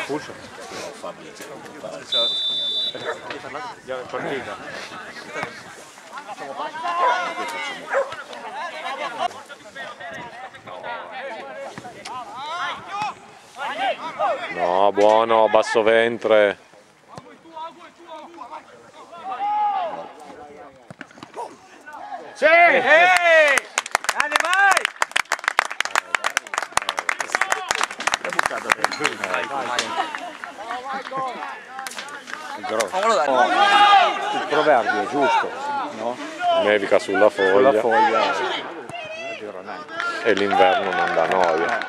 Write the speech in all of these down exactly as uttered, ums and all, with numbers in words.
espulso? No, Fabio. Già è partita. No, buono, basso ventre. Sì! Ehi! Grande, vai! L'ha bucata per lui. Vai, vai. Il grosso. Oh, il proverbio è giusto, no? Nevica sulla foglia. Sulla foglia. E l'inverno non dà noia.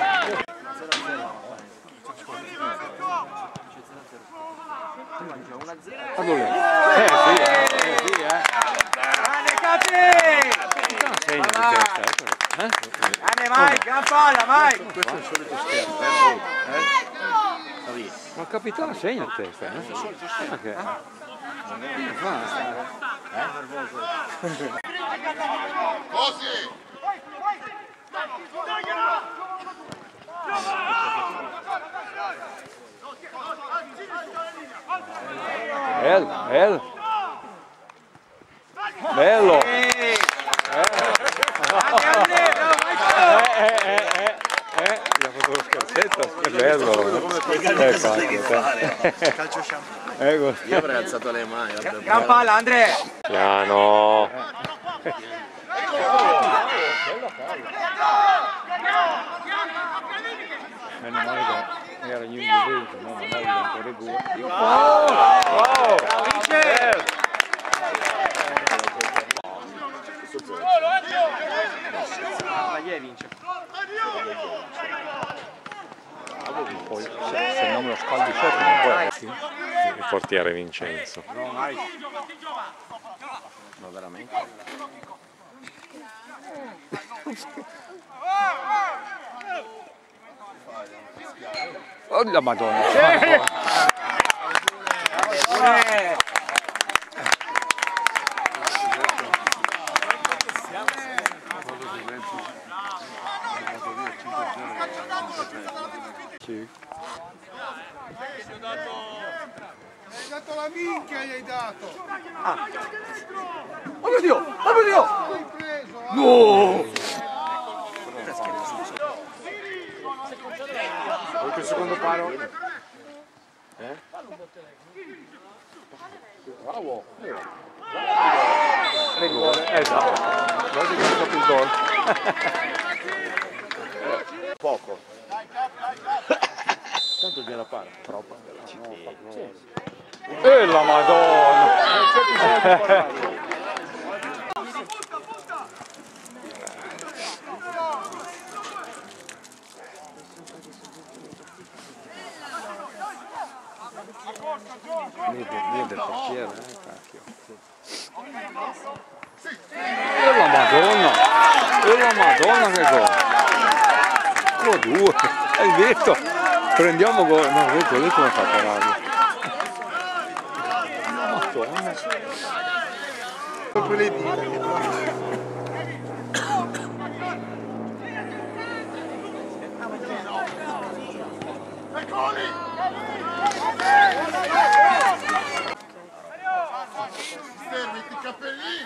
Allora, eh sì, eh sì, eh. Grande, Capi! Segno di testa, eh? Eh? Grande, vai, gran palla, vai! Questo è il solito scherzo, eh? Eh? Ma il capitano segna a testa, eh? Ma che? Come fa? Eh? Bello, bello! Bello! Ehi! Eh, eh, eh, eh, eh, gli ha fatto lo scherzetto, bello! Eh, infatti, Calcio shampoo. ecco. Io avrei alzato le mani. Gran palla, Andrea! Piano! Meno male che era gli inglesi, no? Magari anche regole. Oh! Oh! Vince! Ma chi è vince? Poi se, se non lo scaldi sotto non puoi. Sì. Il portiere Vincenzo. Ma veramente? Oh la Madonna! Sì. Hai dato la minchia, gli hai dato! Ah. Oh mio Dio! Oh mio Dio! L'hai preso! Eh? No! Oltre il secondo palo. Eh? Bravo! Rigore. Esatto. Guarda che ha fatto il gol. Poco. Tanto gliela para. Troppo. E la Madonna! Lì del portiere, eh, cacchio. E la Madonna! E la Madonna che gol! Oh, due! Hai detto! Prendiamo gol! No, hai detto, lì come fa a pararlo? Madonna! Proprio le dita. Metti i capelli!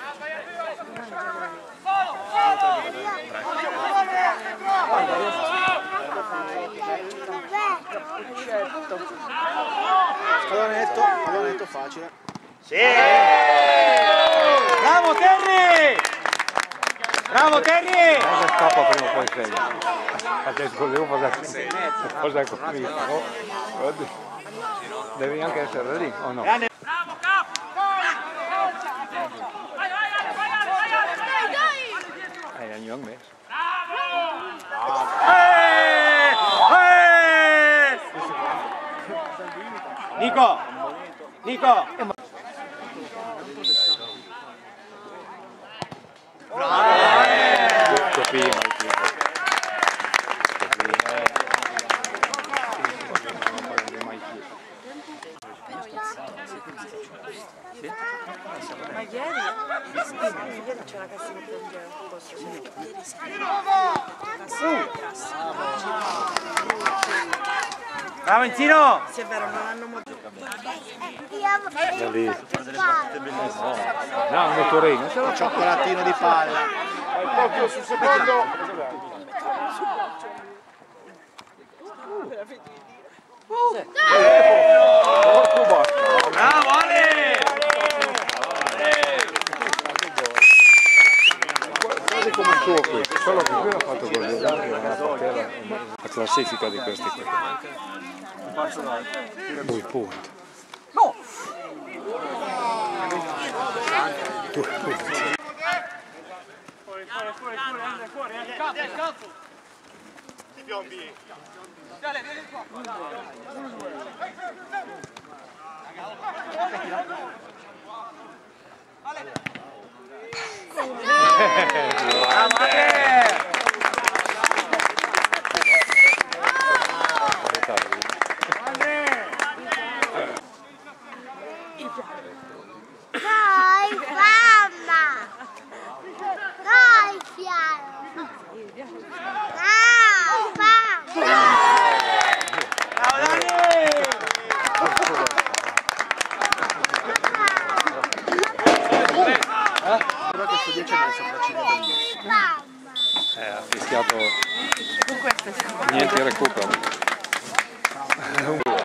Pallonetto, pallonetto facile. Sì! Bravo Terry! Bravo Terry! Cosa scappa prima o poi segna? Adesso devo fare cosa convinto. Devi anche essere lì, o no? Grande. Eh, gli ho messo. Eh! Eh! Nico! Nico! Tutto prima. Ma ieri, ieri c'è la cassa che prendeva un posto, ieri si è la cassa. Bravo Enzino! Sì, è vero, non hanno molto. No, un motorino. Un cioccolatino di palla. Proprio sul secondo. Bravo Ale! Quasi come il suo questo, solo che lui ha fatto così, l'altro non ha fatto la classifica di questi qui. Due punti. No! Due punti. Fuori, fuori, fuori, fuori, fuori, fuori, calzo! Ti piombi! Dale, vieni qua! Dai, mamma! Dai, piano! Dai, mamma! Bravo Dani! Però che sto dieci anni sopra ci vedo bellissimo. Eh, ha fischiato Con questo siamo. niente recupero.